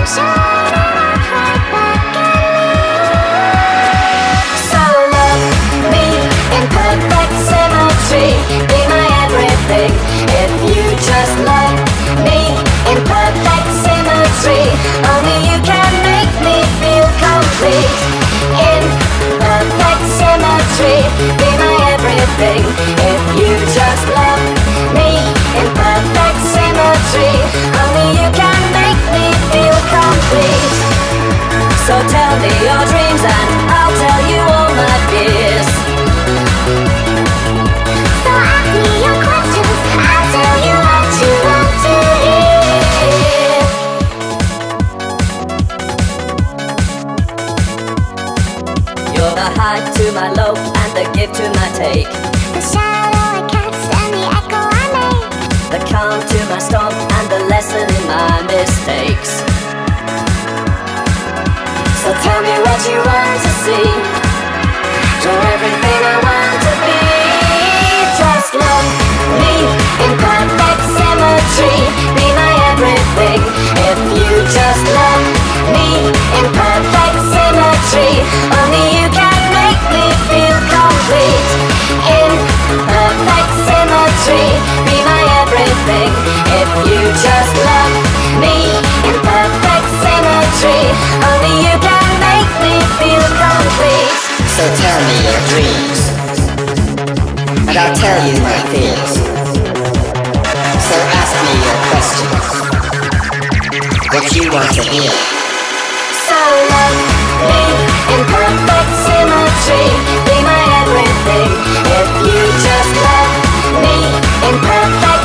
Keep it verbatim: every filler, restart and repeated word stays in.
So love me in perfect symmetry, be my everything. If you just love me in perfect symmetry, only you can make me feel complete. In perfect symmetry, be my everything. If you just love me in perfect symmetry, only you can make me feel complete. So tell me your dreams and I'll tell you all my fears. So ask me your questions, I'll tell you what you want to hear. You're the high to my low and the give to my take, The shadow I cast and the echo I make, the calm to my storm and the lesson in my mistakes. So tell me what you want to see, you're everything I want to be. Just love me in perfect symmetry, be my everything. If you just love me in perfect symmetry, only you can make me feel complete. In perfect symmetry, be my everything. If you just love me in perfect symmetry, only you can make me feel complete. So tell me your dreams, and I'll tell you my fears. So ask me your questions, what you want to hear. So love me in perfect symmetry, be my everything. If you just love me in perfect